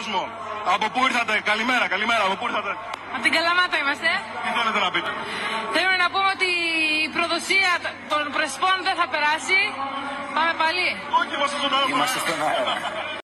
Από πού ήρθατε, καλημέρα, από πού ήρθατε? Από την Καλαμάτα είμαστε. Τι θέλετε να πείτε? Θέλουμε να πούμε ότι η προδοσία των Πρεσπών δεν θα περάσει. Πάμε πάλι. Όχι, είμαστε στον αέρα.